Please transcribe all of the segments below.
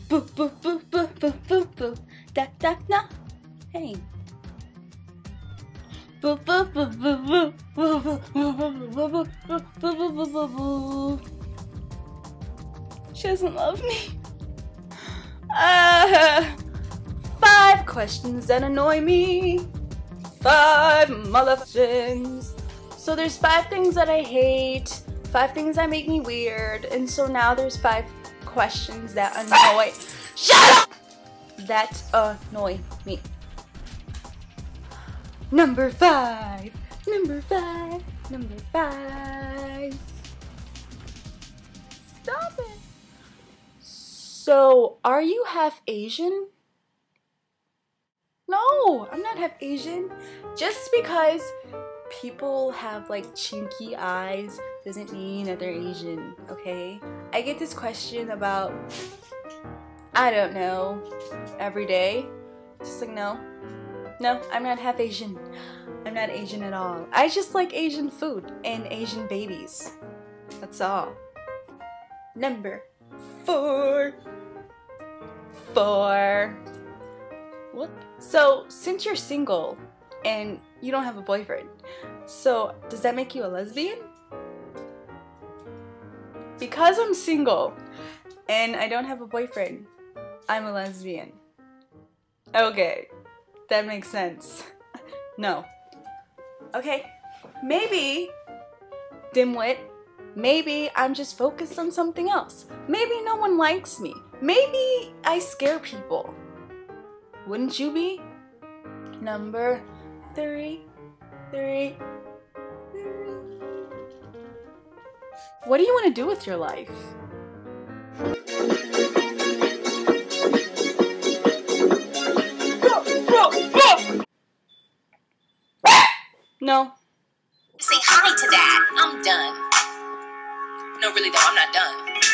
Boo boo boo boo boo boo boo. Da da na. Hey. Boo boo boo boo boo boo boo boo boo boo boo boo boo. She doesn't love me. 5 questions that annoy me. 5 motherfuckers. So there's 5 things that I hate, 5 things that make me weird, and so now there's 5 questions that annoy. Shut up! That annoy me. Number 5. Number 5. Number 5. Stop it. So, are you half Asian? No, I'm not half Asian. Just because people have like chinky eyes doesn't mean that they're Asian, okay? I get this question about, I don't know, every day. Just like, no, I'm not half Asian. I'm not Asian at all. I just like Asian food and Asian babies. That's all. Number 4. What? So, since you're single and you don't have a boyfriend, so does that make you a lesbian? Because I'm single and I don't have a boyfriend, I'm a lesbian. Okay, that makes sense. No. Okay, maybe, dimwit, maybe I'm just focused on something else. Maybe no one likes me. Maybe I scare people. Wouldn't you be? Number 3. What do you want to do with your life? No. Say hi to Dad. I'm done. No, really though, I'm not done.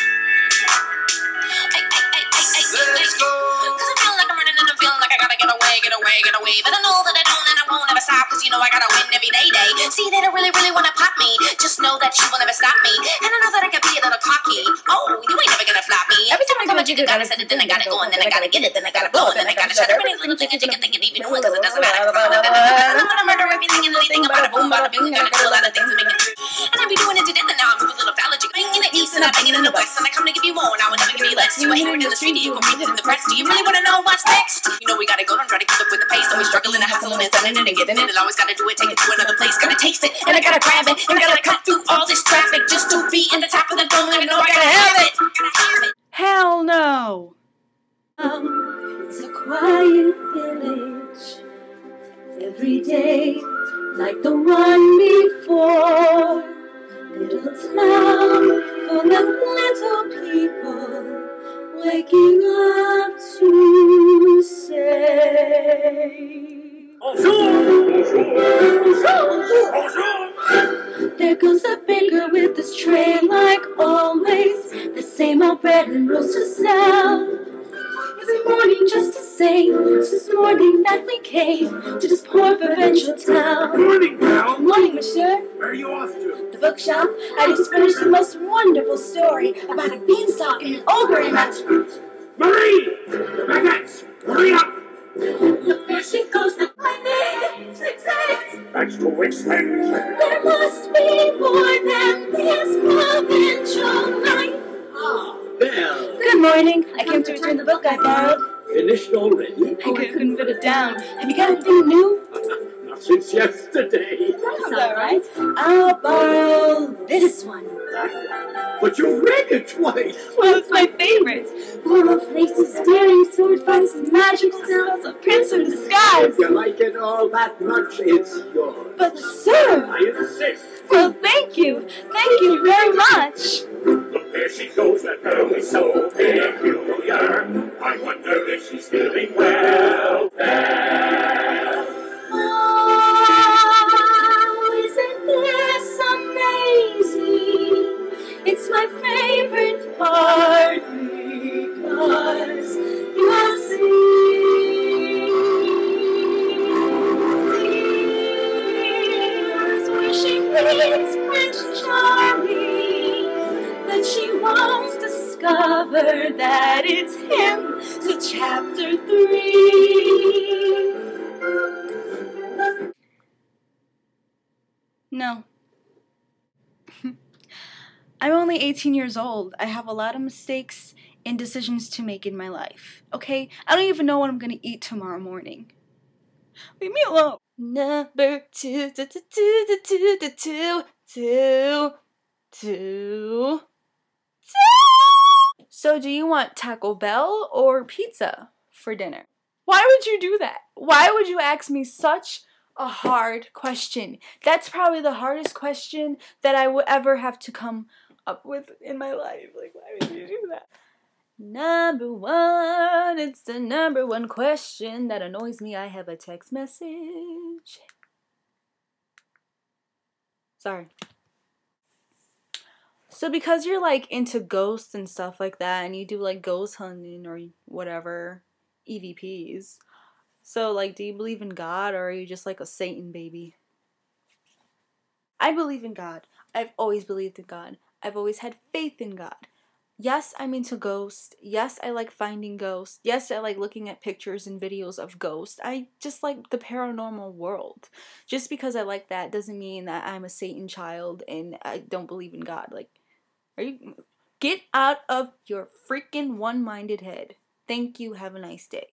Let's go. Cause I'm feeling like I'm running and I'm feeling like I gotta get away. But I know that I don't and I won't ever stop. Cause you know I gotta win every day. See, they don't really wanna pop me. Just know that you will never stop me. And I know that I can be a little cocky. Oh, you ain't never gonna flop me. Every time I come at you, gotta set it, then I gotta go, and then I gotta get it, then I gotta blow it, then I gotta shut it. Any little thing you think even know it, cause it doesn't matter. I'm gonna murder everything and anything about a boom, bada bing. Gotta kill a lot of things and make it true. And I be doing it to death, and now I'm a little phallic. Banging in the east and I'm banging in the west, and I come to give you more. Now I never give you less. You ain't hear it in the street, you can read it in the press. Do you really wanna know what's next? You know we gotta go, don't try to keep up with the pace. Always struggling and hustling and selling it and getting it. And always gotta do it, take it to another place. Gotta taste it, and I gotta grab it, and I gotta cut through all this traffic just to be in the top of the dome. And I know I gotta have it. Hell no. It's a quiet village every day, like the one before. Little town full of little people waking up to say there goes the baker with his tray like always. The same old bread and rolls to sell. It's morning just to say, it's this morning that we came to this poor provincial town. Morning, pal. Morning, monsieur. Where are you off to? The bookshop. I just finished the most wonderful story about a beanstalk and an ogre in that. Marie! The baguettes! Hurry up! Look, there she goes. I need 6 eggs. That's too expensive. There must be more than this provincial life. Ah, Belle. Good morning. I came to return the book I borrowed. Finished already? I couldn't put it down. Have you got anything new? Not since yesterday. That's all right. I'll borrow this one. That one. But you read it twice. Well, it's my favorite. Full of faces, daring sword fights, and magical spells, a prince in disguise. If you like it all that much, it's yours. But sir, I insist. well, thank you very much. Look, there she goes, that girl is so peculiar. I wonder if she's feeling well. Oh, isn't this amazing? It's my favorite part because you'll see. Wishing it's Prince Charming that she won't discover that that it's him. So chapter 3. No. I'm only 18 years old. I have a lot of mistakes and decisions to make in my life. Okay? I don't even know what I'm gonna eat tomorrow morning. Leave me alone. Number 2, 2, 2, 2, 2, 2, 2, 2. So do you want Taco Bell or pizza for dinner? Why would you do that? Why would you ask me such a hard question? That's probably the hardest question that I would ever have to come up with in my life. Like, why would you do that? Number 1, it's the number 1 question that annoys me. I have a text message. Sorry. So because you're like into ghosts and stuff like that, and you do like ghost hunting or whatever, EVPs. So like, do you believe in God, or are you just like a Satan baby? I believe in God. I've always believed in God. I've always had faith in God. Yes, I'm into ghosts. Yes, I like finding ghosts. Yes, I like looking at pictures and videos of ghosts. I just like the paranormal world. Just because I like that doesn't mean that I'm a Satan child and I don't believe in God. Like, get out of your freaking one-minded head. Thank you. Have a nice day.